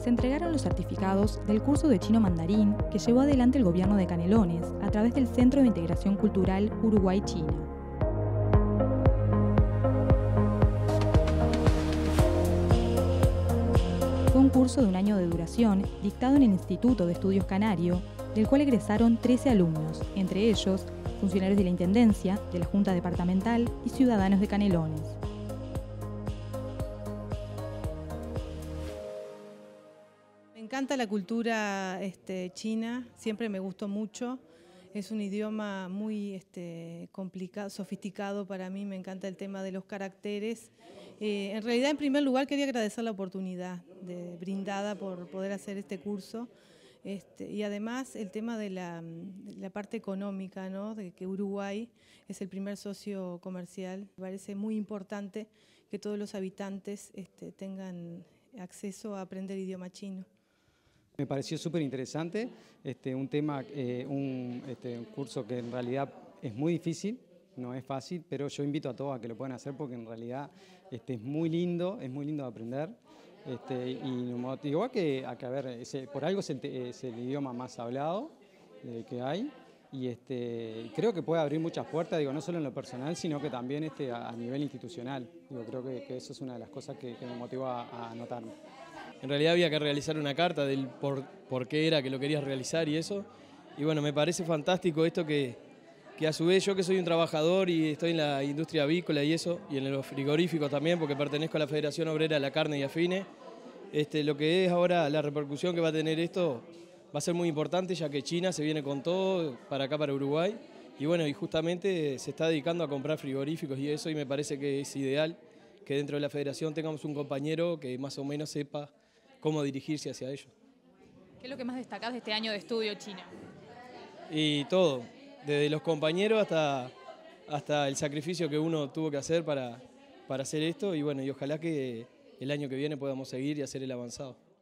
se entregaron los certificados del curso de chino mandarín que llevó adelante el gobierno de Canelones a través del Centro de Integración Cultural Uruguay-China. Fue un curso de un año de duración dictado en el Instituto de Estudios Canario, del cual egresaron 13 alumnos, entre ellos funcionarios de la Intendencia, de la Junta Departamental y ciudadanos de Canelones. Me encanta la cultura china, siempre me gustó mucho. Es un idioma muy complicado, sofisticado para mí, me encanta el tema de los caracteres. En realidad, en primer lugar, quería agradecer la oportunidad brindada por poder hacer este curso. Y además el tema de la parte económica, ¿no? De que Uruguay es el primer socio comercial. Me parece muy importante que todos los habitantes tengan acceso a aprender idioma chino. Me pareció súper interesante, un curso que en realidad es muy difícil, no es fácil, pero yo invito a todos a que lo puedan hacer porque en realidad es muy lindo de aprender. Y nos motivó a que a ver, por algo es el idioma más hablado que hay y creo que puede abrir muchas puertas, no solo en lo personal, sino que también a nivel institucional. Creo que eso es una de las cosas que me motivó a anotarme. En realidad había que realizar una carta del por qué era que lo querías realizar y eso. Y bueno, me parece fantástico esto que a su vez yo que soy un trabajador y estoy en la industria avícola y eso, y en los frigoríficos también, porque pertenezco a la Federación Obrera de la Carne y Afines, lo que es ahora la repercusión que va a tener esto va a ser muy importante, ya que China se viene con todo para acá, para Uruguay, y bueno, y justamente se está dedicando a comprar frigoríficos y eso, y me parece que es ideal que dentro de la Federación tengamos un compañero que más o menos sepa cómo dirigirse hacia ellos. ¿Qué es lo que más destacás de este año de estudio chino? Y todo, desde los compañeros hasta el sacrificio que uno tuvo que hacer para hacer esto, y bueno, y ojalá que el año que viene podamos seguir y hacer el avanzado.